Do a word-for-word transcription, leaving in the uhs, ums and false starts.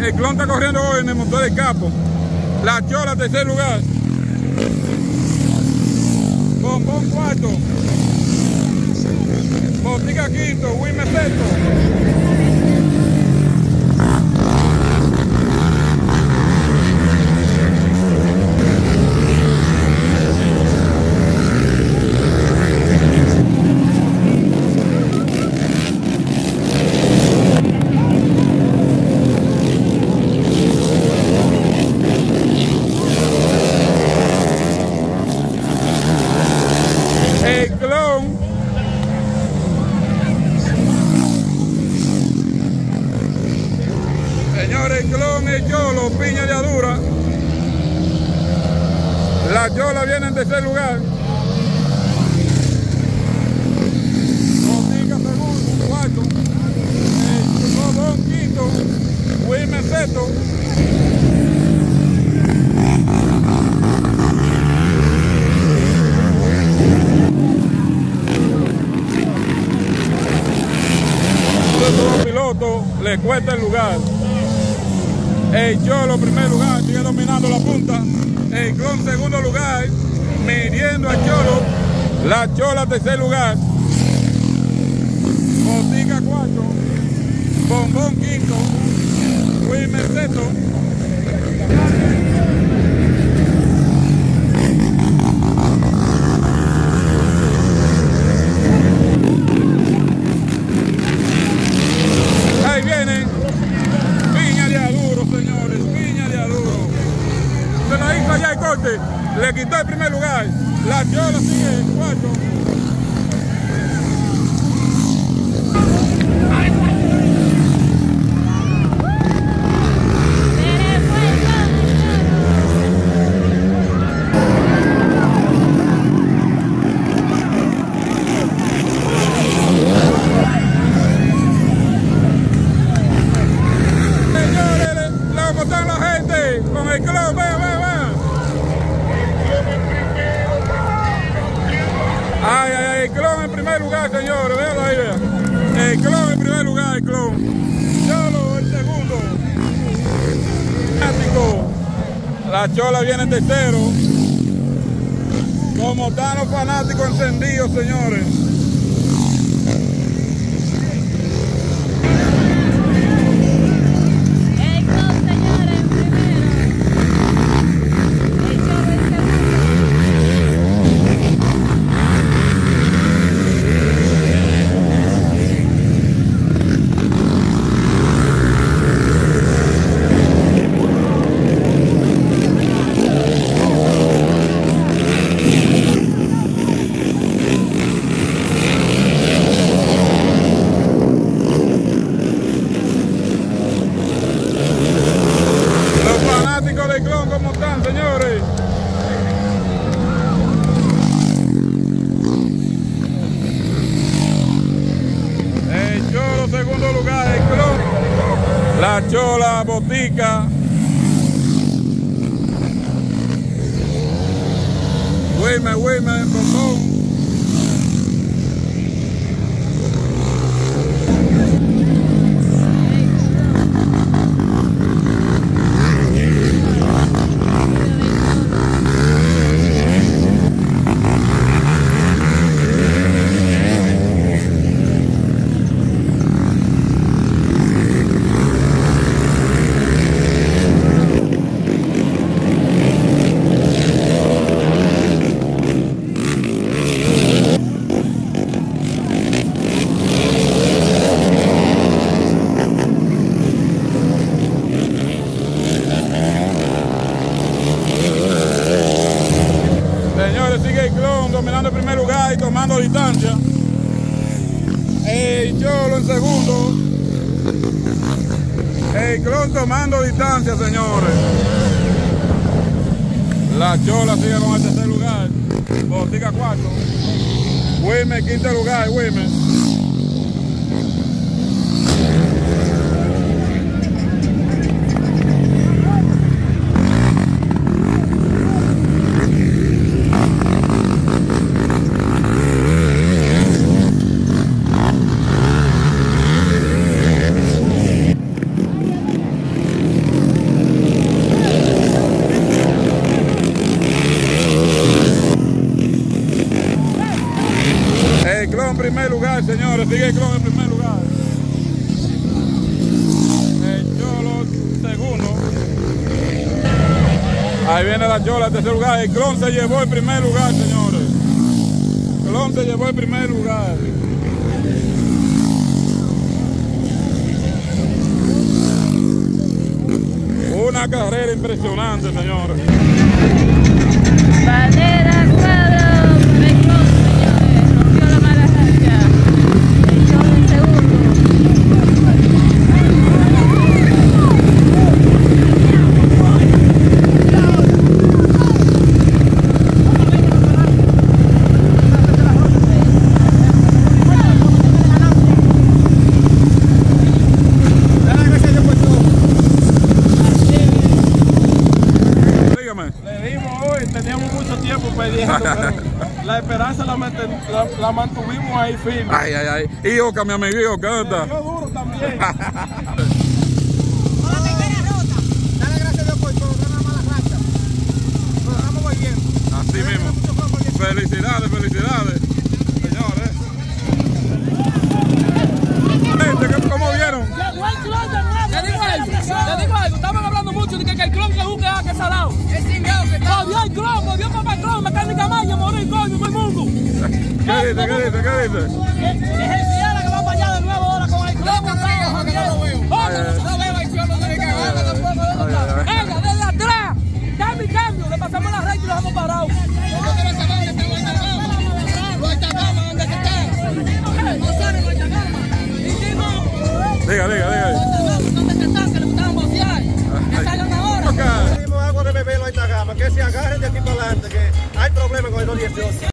el clon está corriendo hoy en el motor del capo. La Chola, tercer lugar. Bombón cuarto. Botica quinto. Wilmer sexto. El clon señores, el clon, el Cholo, Piña de Adura. La Chola viene en tercer lugar. Botica segundo, cuarto. El Bombón quinto. Wilmer sexto. Los pilotos le cuesta el lugar. El Cholo primer lugar, sigue dominando la punta. El clon segundo lugar, midiendo al Cholo. La Chola tercer lugar. Botica cuarto. Bombón quinto. Wilmer sexto. Ahí vienen. Piña de Aduro, señores. Piña de Aduro. Se la hizo allá el corte. Le quitó el primer lugar. La Chola sigue en cuarto. Con el clon, vea, vea, vea. Ay, ay, ay, el clon en primer lugar, señores, véanlo ahí, vean. El clon en primer lugar, el clon. Cholo el segundo. La Chola viene en tercero. Como están los fanáticos encendidos, señores. El clon, ¿cómo están, señores? El Cholo, segundo lugar, el clon. La Chola, Botica. Wilmer, Wilmer, Bombón. Sigue el clon dominando el primer lugar y tomando distancia. El Cholo en segundo. El clon tomando distancia, señores. La Chola sigue con el tercer lugar. Botica cuarto. Wilmer quinto lugar, Wilmer. lugar, señores. Sigue el Clon en primer lugar. El Cholo segundo. Ahí viene la Chola en tercer lugar. El Clon se llevó el primer lugar, señores. El Clon se llevó el primer lugar. Una carrera impresionante, señores. Bandera cuadro para el Clon, señores. Rompió la mala racha. El Cholo en segundo. Le dimos hoy, teníamos mucho tiempo pidiendo, pero la esperanza la, la, la mantuvimos ahí firme. Ay, ay, ay. Y Oca, mi amigo, ¿qué onda? Yo duro también. Dale gracias a Dios por todo, no una mala racha. Nos estamos volviendo. Así mismo. Felicidades, felicidades, señores. Gente, ¿cómo vieron? Llegó el Clon de nuevo. Te digo algo, te digo algo. Estaban hablando mucho de que, que el Clon que juzgue a que salado. Es cingado que está. Volvió el Clon, volvió papá Clon, mecánica Maya, morir, coño, todo el mundo. ¿Qué dice, qué dice, qué dice? Es el Sierra que va para allá de nuevo ahora con el Clon. No lo veo. No veo al Cholo, no le cago tampoco. Venga, desde atrás. Cambio y cambio. Le pasamos la recta y lo dejamos parados. Yo quiero saber que tengo esta gama. Lo esta gama, ¿dónde está? No sale lo esta gama. Diga, diga, diga. ¿Dónde están? Que le gustaban bocear. Que salgan ahora. Pedimos agua de beber a esta gama, que se agarren de aquí para adelante, que hay problemas con el dos dieciocho.